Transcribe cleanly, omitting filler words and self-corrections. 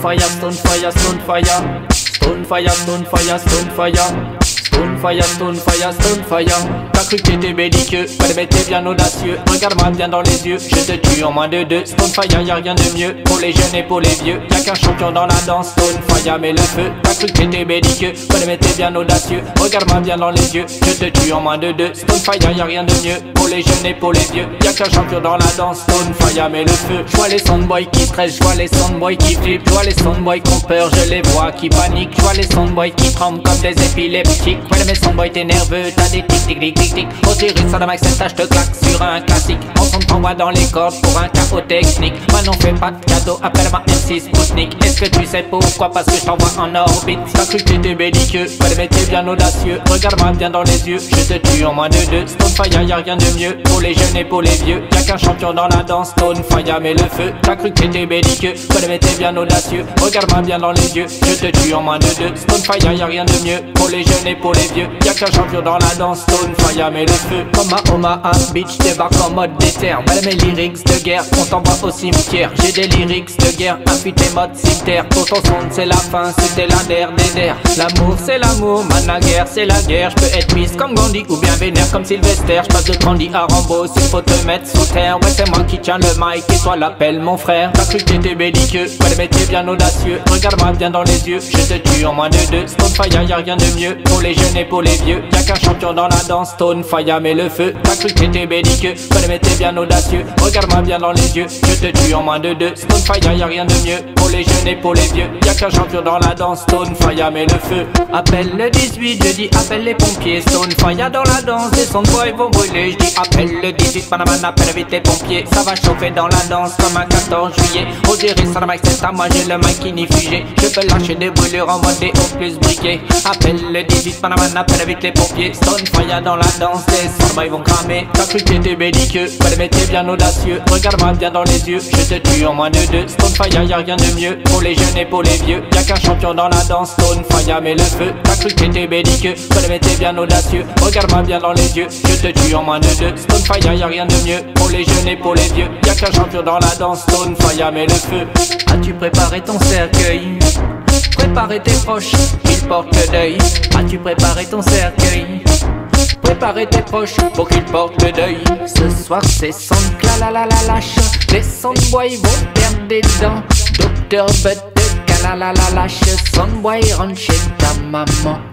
fire, stone fire, stone fire. Stone fire, stone fire, stone fire. Stone fire, stone fire, stone fire. T'as cru que t'étais belliqueux, ouais mais t'es bien audacieux. Regarde-moi bien dans les yeux, je te tue en moins de deux. Stone fire, y'a rien de mieux pour les jeunes et pour les vieux. Y'a qu'un champion dans la danse, stone fire met le feu. T'as cru que t'étais belliqueux, ouais mais t'es bien audacieux. Regarde-moi bien dans les yeux, je te tue en moins de deux. Stone fire, y'a rien de mieux pour les jeunes et pour les vieux. Y'a qu'un champion dans la danse, stone fire met le feu. J'vois les soundboys qui stressent, j'vois les soundboys qui flippent. J'vois les soundboys qui ont peur, je les vois qui paniquent. J'vois les soundboys qui tremblent comme des épileptiques. Ouais mais soundboys t'es nerveux, t'as des tic tic tic tic tic. Osiris sur la max, je te claque sur un classique. Ensemble t'envoie dans les cordes pour un chaos technique. Maintenant fais pas de cadeau, appelle-moi MC Spoutnik. Est-ce que tu sais pourquoi? Parce que je t'envoie en orbite. T'as cru que t'étais belliqueux, ouais mais t'es bien audacieux. Regarde-moi bien dans les yeux, je te tue en moins de deux. Stone fire, y'a rien de mieux pour les jeunes et pour les vieux. Y'a qu'un champion dans la danse, stone fire met le feu. T'as cru que t'étais belliqueux, ouais mais t'es bien audacieux. Regarde-moi bien dans les yeux, je te tue en moins de deux. Stone fire, y'a rien de mieux pour les jeunes et pour les vieux. Y'a qu'un champion dans la danse, stone fire met le feu. Comme à Omaha Beach, débarque en mode déter. Voilà mes lyrics de guerre, on t'envoie au cimetière. J'ai des lyrics de guerre, infiltré mode cimetière. Pour ton son c'est la fin, c'était la der des der. L'amour c'est l'amour, man la guerre c'est la guerre. J'peux être miss comme Gandhi ou bien vénère comme Sylvester. J'passe de Gandhi à Rambo, s'il faut te mettre sous terre. Ouais c'est moi qui tiens le mic et toi l'appelle mon frère. T'as cru que t'étais belliqueux, ouais mais t'es bien audacieux. Regarde-moi bien dans les yeux, je te tue en moins de deux. Stone fire, y'a rien de mieux pour les jeunes et pour les vieux. Y'a qu'un champion dans la danse, stone fire met le feu. T'as cru que t'étais belliqueux, ouais mais t'es bien audacieux. Regarde-moi bien dans les yeux, je te tue en moins de deux. Stone fire, y'a rien de mieux pour les jeunes et pour les vieux. Y'a qu'un champion dans la danse, stone fire met le feu. Appelle le 18, je dis appelle les pompiers. Stone fire dans la danse, des soundboys vont brûler. Je dis appelle le 18, Panaman appelle vite les pompiers. Ça va chauffer dans la danse comme un 14 juillet. Osiris sur la max, c'est à moi, j'ai le mic inifugé. Je peux lâcher des brûlures en mode au plus briquet. Appelle le 18, Panaman appelle vite les pompiers. Stone fire dans la danse, des soundboys vont cramer. T'as cru que t'étais belliqueux, ouais mais t'es bien audacieux. Regarde-moi bien dans les yeux, je te tue en moins de deux. Stone fire, y'a rien de mieux pour les jeunes et pour les vieux. Y'a qu'un champion dans la danse, stone fire met le feu. T'as cru que t'étais belliqueux, ouais mais t'es bien audacieux. Regarde-moi bien dans les yeux, je te tue en moins de deux. Stone fire, y'a rien de mieux pour les jeunes et pour les vieux. Y'a qu'un champion dans la danse, stone fire met le feu. As-tu préparé ton cercueil? Préparez tes proches, ils portent le deuil. As-tu préparé ton cercueil? Préparez tes proches pour qu'ils portent le deuil. Ce soir c'est son la la la lâche. Les soundboys vont perdre des dents. Docteur Butt la la lâche. Soundboy rentre chez ta maman.